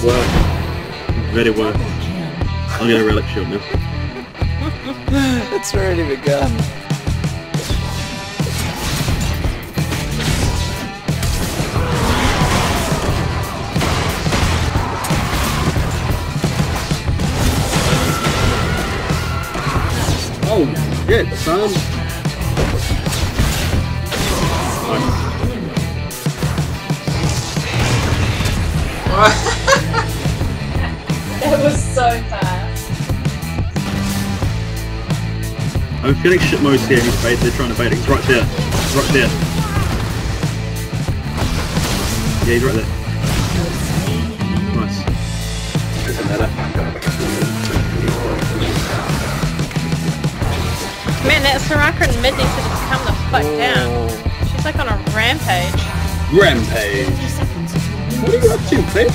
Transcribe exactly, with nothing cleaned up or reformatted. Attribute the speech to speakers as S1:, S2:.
S1: well. Very well. I'll get a relic shield now.
S2: It's already begun.
S1: Oh shit, son!
S3: That was so fast.
S1: I'm feeling shit most here. He's bait. They're trying to bait. He's right there. He's right there. Yeah, he's right there. Nice. Doesn't matter.
S4: Man, that Soraka in mid needs to just come the fuck down. She's like on a rampage.
S1: Rampage. What are you up to, babe?